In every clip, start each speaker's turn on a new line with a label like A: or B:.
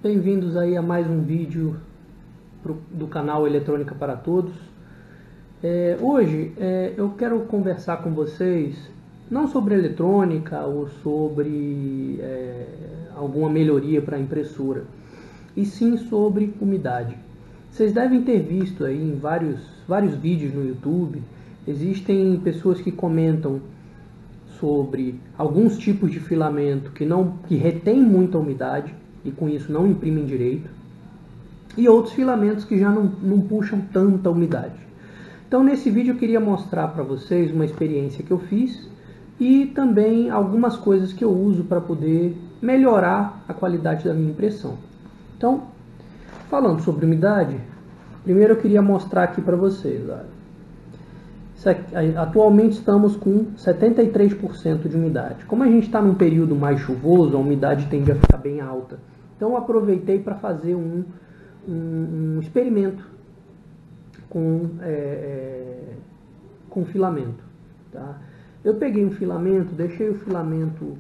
A: Bem-vindos aí a mais um vídeo do canal Eletrônica para Todos. Hoje eu quero conversar com vocês não sobre eletrônica ou sobre alguma melhoria para a impressora, e sim sobre umidade. Vocês devem ter visto aí em vários vídeos no YouTube, existem pessoas que comentam sobre alguns tipos de filamento que retém muita umidade e com isso não imprimem direito, e outros filamentos que já não puxam tanta umidade. Então nesse vídeo eu queria mostrar para vocês uma experiência que eu fiz e também algumas coisas que eu uso para poder melhorar a qualidade da minha impressão. Então, falando sobre umidade, primeiro eu queria mostrar aqui para vocês. Atualmente estamos com 73% de umidade. Como a gente está num período mais chuvoso, a umidade tende a ficar bem alta. Então eu aproveitei para fazer um experimento com filamento. Tá? Eu peguei um filamento, deixei o filamento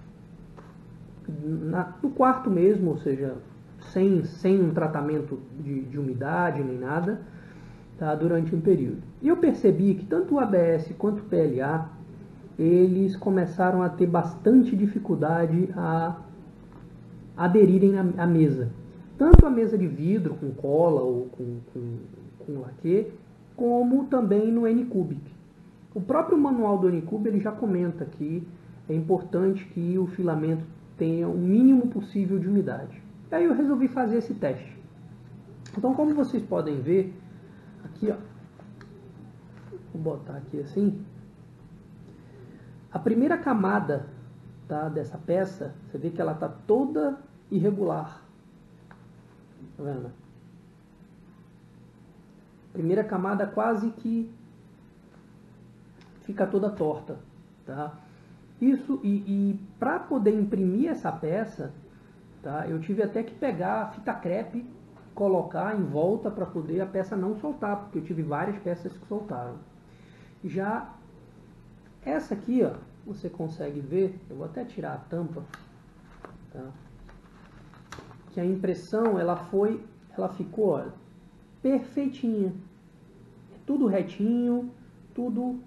A: no quarto mesmo, ou seja, sem um tratamento de umidade nem nada, tá? Durante um período. E eu percebi que tanto o ABS quanto o PLA, eles começaram a ter bastante dificuldade a aderirem à mesa. Tanto a mesa de vidro com cola ou com laque, como também no Anycubic. O próprio manual do Anycubic ele já comenta que é importante que o filamento tenha o mínimo possível de umidade. E aí eu resolvi fazer esse teste. Então, como vocês podem ver, aqui, ó, vou botar aqui assim, a primeira camada, tá, dessa peça, você vê que ela está toda irregular. Tá vendo? Primeira camada quase que fica toda torta, tá? Isso, e para poder imprimir essa peça, tá, eu tive até que pegar a fita crepe, colocar em volta para poder a peça não soltar, porque eu tive várias peças que soltaram. Já essa aqui, ó, você consegue ver, eu vou até tirar a tampa, tá? Que a impressão ela ficou, ó, perfeitinha, tudo retinho, tudo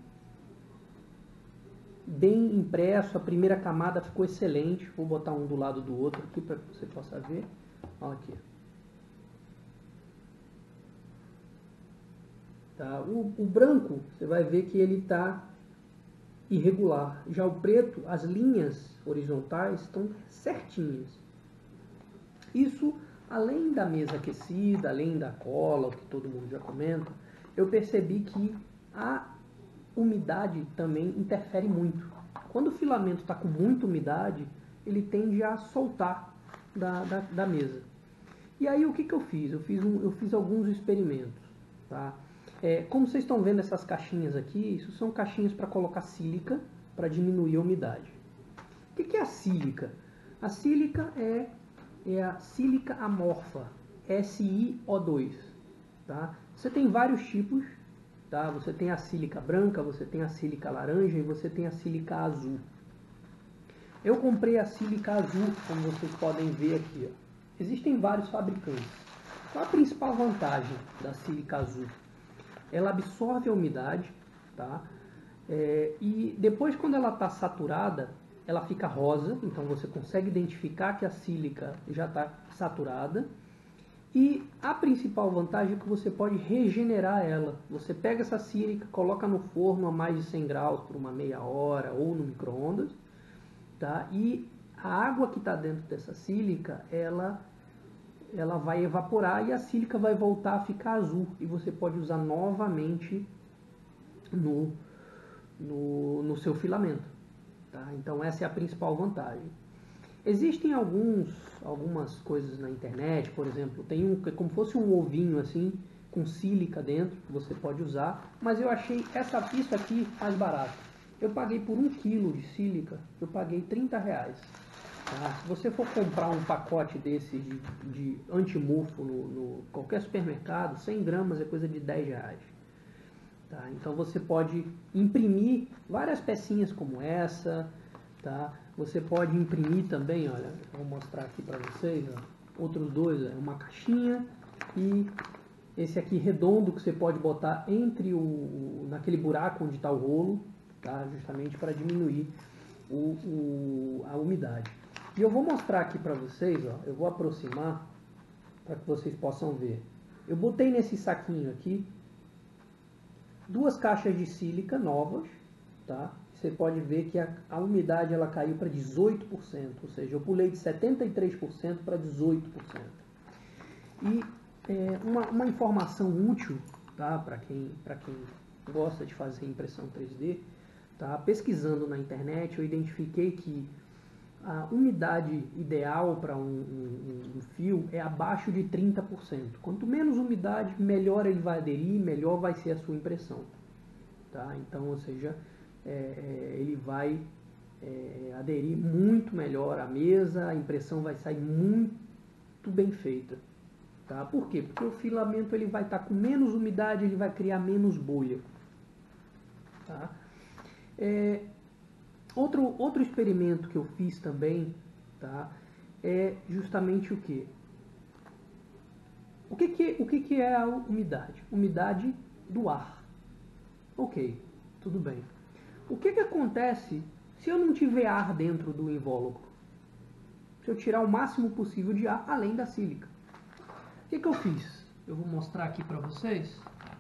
A: bem impresso. A primeira camada ficou excelente. Vou botar um do lado do outro aqui para que você possa ver. Olha aqui. Tá? O branco, você vai ver que ele está irregular. Já o preto, as linhas horizontais estão certinhas. Isso, além da mesa aquecida, além da cola, o que todo mundo já comenta, eu percebi que a umidade também interfere muito. Quando o filamento está com muita umidade, ele tende a soltar da mesa. E aí o que eu fiz? Eu fiz alguns experimentos. Tá? Como vocês estão vendo essas caixinhas aqui, isso são caixinhas para colocar sílica para diminuir a umidade. O que é a sílica? A sílica é a sílica amorfa, SiO2. Tá? Você tem vários tipos. Tá? Você tem a sílica branca, você tem a sílica laranja e você tem a sílica azul. Eu comprei a sílica azul, como vocês podem ver aqui. Ó. Existem vários fabricantes. Qual a principal vantagem da sílica azul? Ela absorve a umidade, tá? E depois, quando ela está saturada, ela fica rosa, então você consegue identificar que a sílica já está saturada. E a principal vantagem é que você pode regenerar ela. Você pega essa sílica, coloca no forno a mais de 100 graus por uma meia hora ou no micro-ondas, tá? E a água que está dentro dessa sílica, ela vai evaporar e a sílica vai voltar a ficar azul. E você pode usar novamente no seu filamento. Tá? Então essa é a principal vantagem. Existem algumas coisas na internet, por exemplo, tem como fosse um ovinho assim, com sílica dentro, que você pode usar, mas eu achei isso aqui mais barato. Eu paguei por 1 kg de sílica, eu paguei R$30. Tá? Se você for comprar um pacote desse de anti-mofo no qualquer supermercado, 100 gramas é coisa de R$10. Tá? Então você pode imprimir várias pecinhas como essa. Tá? Você pode imprimir também, olha, vou mostrar aqui para vocês. Ó. outros dois é uma caixinha e esse aqui redondo que você pode botar entre naquele buraco onde está o rolo, tá? Justamente para diminuir a umidade. E eu vou mostrar aqui para vocês, ó, eu vou aproximar para que vocês possam ver. Eu botei nesse saquinho aqui 2 caixas de sílica novas, tá? Você pode ver que a umidade ela caiu para 18%, ou seja, eu pulei de 73% para 18%. E uma informação útil, tá? Para quem gosta de fazer impressão 3D, tá? Pesquisando na internet, eu identifiquei que a umidade ideal para um fio é abaixo de 30%. Quanto menos umidade, melhor ele vai aderir, melhor vai ser a sua impressão. Tá? Então, ou seja, ele vai aderir muito melhor à mesa, a impressão vai sair muito bem feita. Tá? Por quê? Porque o filamento ele vai estar com menos umidade, ele vai criar menos bolha. Tá? Outro experimento que eu fiz também, tá, é justamente o quê? O que é a umidade? Umidade do ar. Ok, tudo bem. O que acontece se eu não tiver ar dentro do invólucro? Se eu tirar o máximo possível de ar além da sílica. O que eu fiz? Eu vou mostrar aqui para vocês.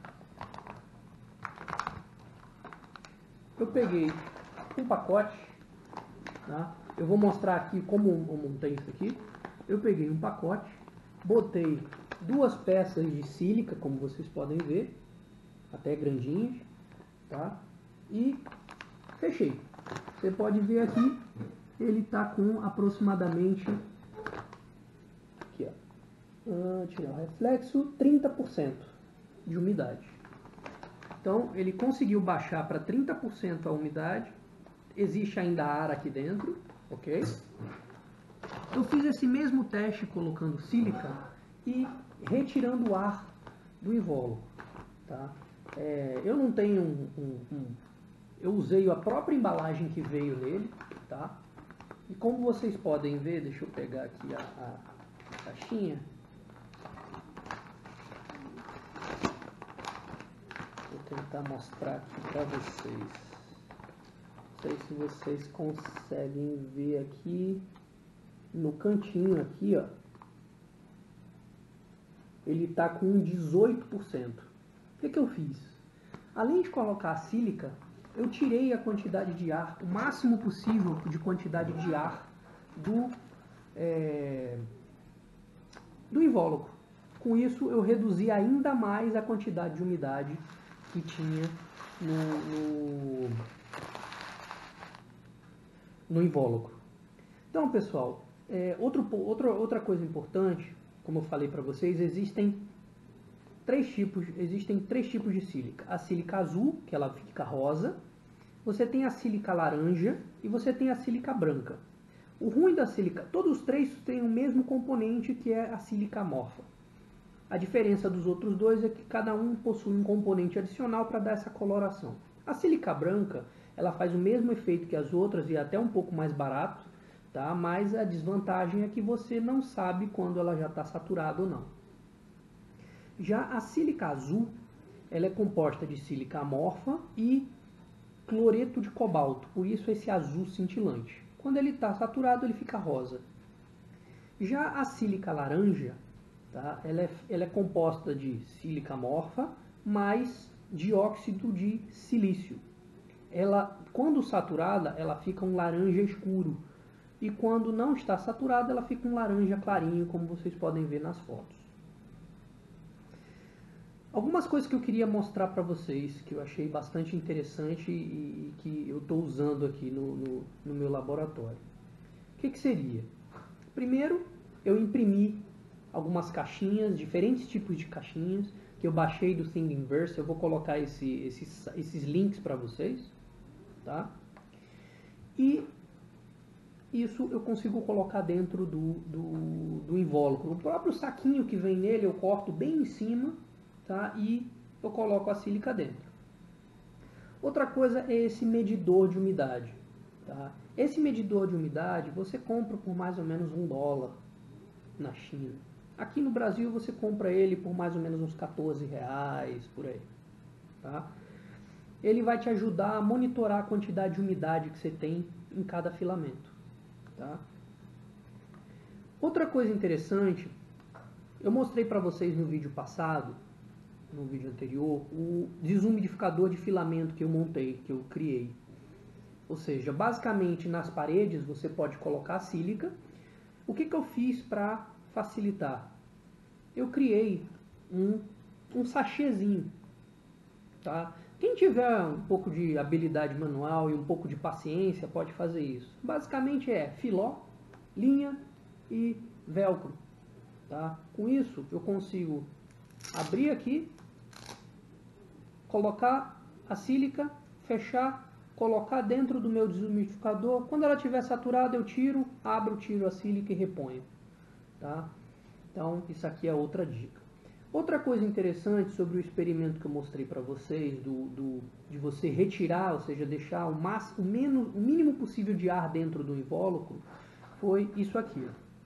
A: Eu peguei um pacote, tá? Eu vou mostrar aqui como eu montei isso aqui. Eu peguei um pacote, botei 2 peças de sílica, como vocês podem ver, até grandinhas, tá? E fechei. Você pode ver aqui, ele está com aproximadamente, aqui ó, tirar o reflexo, 30% de umidade. Então, ele conseguiu baixar para 30% a umidade. Existe ainda ar aqui dentro, ok? Eu fiz esse mesmo teste colocando sílica e retirando o ar do invólucro. Tá? Eu não tenho eu usei a própria embalagem que veio nele, tá? E como vocês podem ver, deixa eu pegar aqui a caixinha. Vou tentar mostrar aqui para vocês. Não sei se vocês conseguem ver aqui no cantinho aqui, ó. Ele está com 18%. O que eu fiz? Além de colocar a sílica, eu tirei a quantidade de ar, o máximo possível de quantidade de ar do invólucro. Com isso, eu reduzi ainda mais a quantidade de umidade que tinha no invólucro. Então, pessoal, outra coisa importante, como eu falei para vocês, existem três tipos de sílica. A sílica azul, que ela fica rosa, você tem a sílica laranja e você tem a sílica branca. O ruim da sílica, todos os três têm o mesmo componente, que é a sílica amorfa. A diferença dos outros dois é que cada um possui um componente adicional para dar essa coloração. A sílica branca, ela faz o mesmo efeito que as outras e é até um pouco mais barato, tá? Mas a desvantagem é que você não sabe quando ela já está saturada ou não. Já a sílica azul, ela é composta de sílica amorfa e cloreto de cobalto, por isso esse azul cintilante. Quando ele está saturado, ele fica rosa. Já a sílica laranja, tá? Ela é composta de sílica amorfa mais dióxido de silício. Ela, quando saturada, ela fica um laranja escuro. E quando não está saturada, ela fica um laranja clarinho, como vocês podem ver nas fotos. Algumas coisas que eu queria mostrar para vocês, que eu achei bastante interessante e que eu estou usando aqui no meu laboratório. O que seria? Primeiro, eu imprimi algumas caixinhas, diferentes tipos de caixinhas, que eu baixei do Thingiverse. Eu vou colocar esses links para vocês. Tá? E isso eu consigo colocar dentro do invólucro. O próprio saquinho que vem nele eu corto bem em cima, tá? E eu coloco a sílica dentro. Outra coisa é esse medidor de umidade. Tá? Esse medidor de umidade você compra por mais ou menos $1. na China. Aqui no Brasil você compra ele por mais ou menos uns R$14, por aí. Tá? Ele vai te ajudar a monitorar a quantidade de umidade que você tem em cada filamento. Tá? Outra coisa interessante, eu mostrei para vocês no vídeo passado, no vídeo anterior, o desumidificador de filamento que eu montei, que eu criei. Ou seja, basicamente nas paredes você pode colocar sílica. O que eu fiz para facilitar? Eu criei um sachêzinho. Tá? Quem tiver um pouco de habilidade manual e um pouco de paciência pode fazer isso. Basicamente é filó, linha e velcro. Tá? Com isso eu consigo abrir aqui, colocar a sílica, fechar, colocar dentro do meu desumidificador. Quando ela estiver saturada eu tiro, abro, tiro a sílica e reponho. Tá? Então isso aqui é outra dica. Outra coisa interessante sobre o experimento que eu mostrei para vocês, de você retirar, ou seja, deixar o mínimo possível de ar dentro do invólucro, foi isso aqui.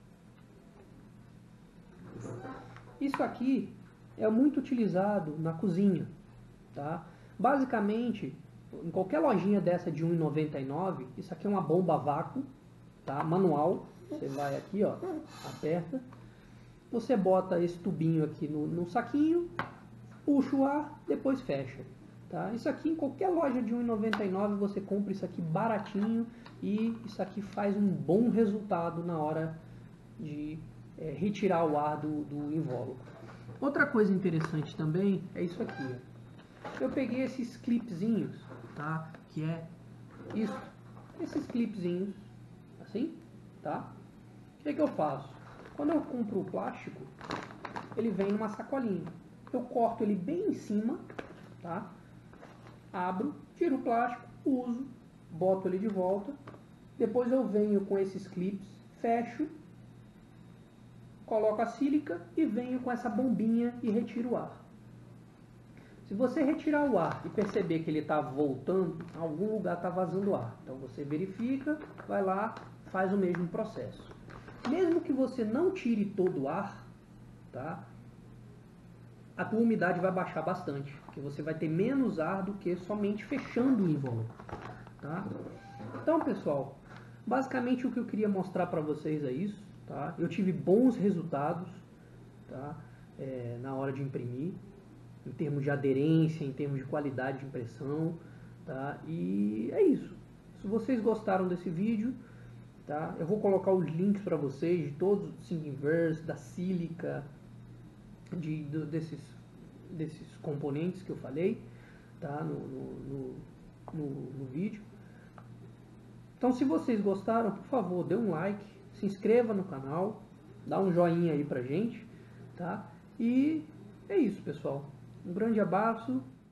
A: Isso aqui é muito utilizado na cozinha. Tá? Basicamente, em qualquer lojinha dessa de R$1,99, isso aqui é uma bomba a vácuo, tá? Manual. Você vai aqui, ó, aperta. Você bota esse tubinho aqui no saquinho, puxa o ar, depois fecha. Tá? Isso aqui em qualquer loja de R$1,99 você compra isso aqui baratinho e isso aqui faz um bom resultado na hora de retirar o ar do invólucro. Outra coisa interessante também é isso aqui. Eu peguei esses clipezinhos, tá? Que é isso, esses clipezinhos, assim, tá? O que eu faço? Quando eu compro o plástico, ele vem numa sacolinha. Eu corto ele bem em cima, tá? Abro, tiro o plástico, uso, boto ele de volta. Depois eu venho com esses clips, fecho, coloco a sílica e venho com essa bombinha e retiro o ar. Se você retirar o ar e perceber que ele está voltando, em algum lugar está vazando ar. Então você verifica, vai lá, faz o mesmo processo. Mesmo que você não tire todo o ar, tá? A tua umidade vai baixar bastante, porque você vai ter menos ar do que somente fechando o invólucro. Tá? Então, pessoal, basicamente o que eu queria mostrar para vocês é isso. Tá? Eu tive bons resultados, tá? Na hora de imprimir, em termos de aderência, em termos de qualidade de impressão. Tá? E é isso. Se vocês gostaram desse vídeo, tá? Eu vou colocar os links para vocês de todos os Thingiverse, da sílica, desses componentes que eu falei, tá? no vídeo. Então, se vocês gostaram, por favor, dê um like, se inscreva no canal, dá um joinha aí pra gente, tá? E é isso, pessoal. Um grande abraço